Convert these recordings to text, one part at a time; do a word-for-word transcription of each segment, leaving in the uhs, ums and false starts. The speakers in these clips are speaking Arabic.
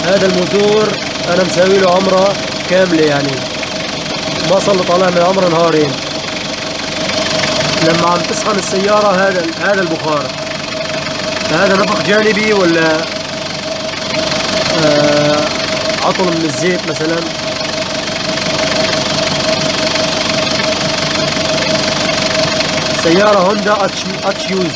هذا الموتور انا مساوي له عمره كامله، يعني ما صار له طالع من عمره نهارين. لما عم تسخن السياره هذا هذا البخار، هذا نفخ جانبي ولا آه عطل من الزيت مثلا؟ سياره هوندا اتش اتش يوز.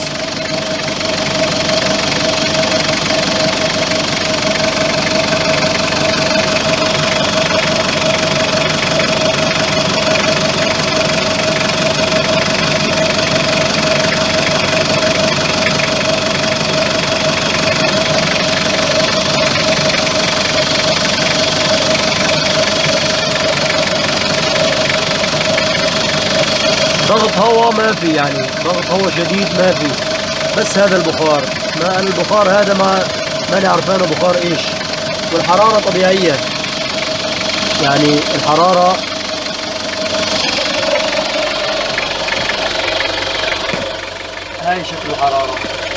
ضغط هواء ما في، يعني ضغط هواء شديد ما في، بس هذا البخار. ما البخار هذا ما ماني عرفانه بخار ايش. والحرارة طبيعية، يعني الحرارة هاي شكل الحرارة.